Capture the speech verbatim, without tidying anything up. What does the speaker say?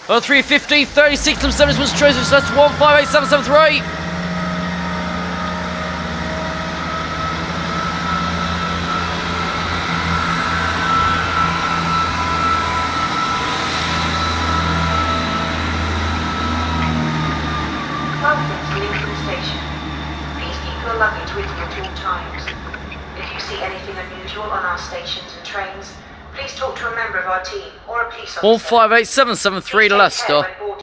On three fifty, thirty-six and seven was chosen, so that's one five eight seven seven three. Welcome to Lincoln Station. Please keep your luggage with you at all times. If you see anything unusual on our stations and trains, please talk to a member of our team or a police officer. one five eight seven seven three to Leicester.